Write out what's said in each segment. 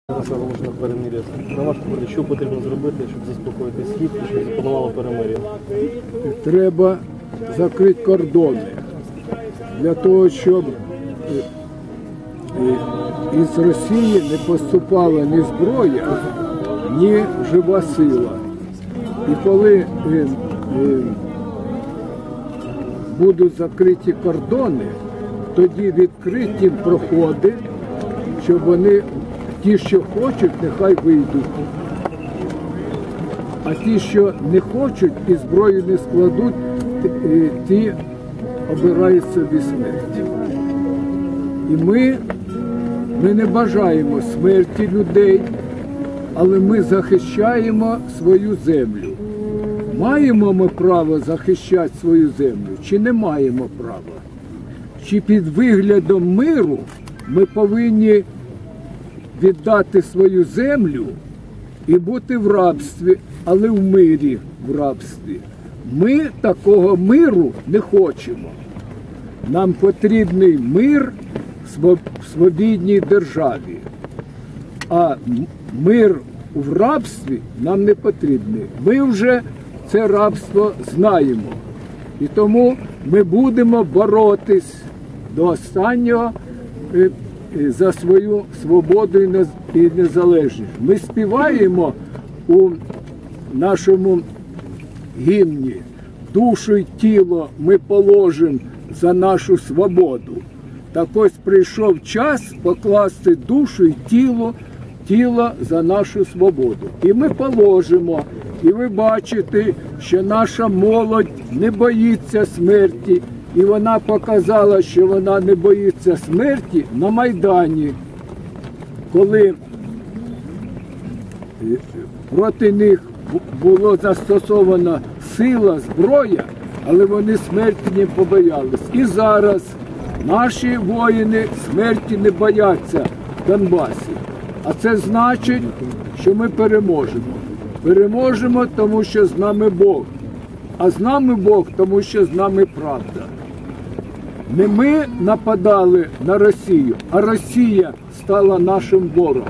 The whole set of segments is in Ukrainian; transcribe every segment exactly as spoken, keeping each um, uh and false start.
Зараз оголошено перемир'я. На ваш погляд, що потрібно зробити, щоб заспокоїти схід і щоб запанувало перемир'я? Треба закрити кордони для того, щоб із Росії не поступала ні зброя, ні жива сила. І коли е, е, будуть закриті кордони, тоді відкриті проходи, щоб вони, ті, що хочуть, нехай вийдуть. А ті, що не хочуть і зброю не складуть, ті обирають собі смерть. І ми, ми не бажаємо смерті людей, але ми захищаємо свою землю. Маємо ми право захищати свою землю, чи не маємо права? Чи під виглядом миру ми повинні віддати свою землю і бути в рабстві, але в мирі в рабстві? Ми такого миру не хочемо. Нам потрібний мир в свобідній державі, а мир в рабстві нам не потрібний. Ми вже це рабство знаємо. І тому ми будемо боротись до останнього за свою свободу і незалежність. Ми співаємо у нашому гімні: душу й тіло ми положимо за нашу свободу. Так ось прийшов час покласти душу й тіло, тіло за нашу свободу. І ми положимо. І ви бачите, що наша молодь не боїться смерті. І вона показала, що вона не боїться смерті на Майдані, коли проти них було застосована сила, зброя, але вони смерті не побоялись. І зараз наші воїни смерті не бояться в Донбасі. А це значить, що ми переможемо. Переможемо, тому що з нами Бог. А з нами Бог, тому що з нами правда. Не ми нападали на Росію, а Росія стала нашим ворогом.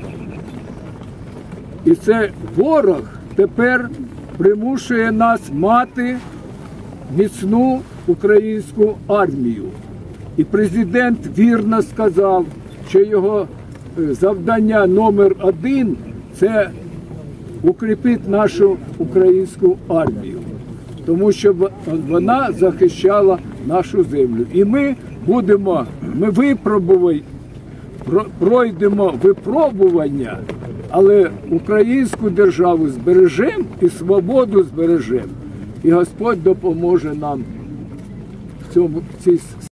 І це ворог тепер примушує нас мати міцну українську армію. І президент вірно сказав, що його завдання номер один – це укріпити нашу українську армію, тому що вона захищала нашу землю. І ми будемо, ми випробуємо, пройдемо випробування, але українську державу збережемо і свободу збережемо. І Господь допоможе нам в цьому, в цій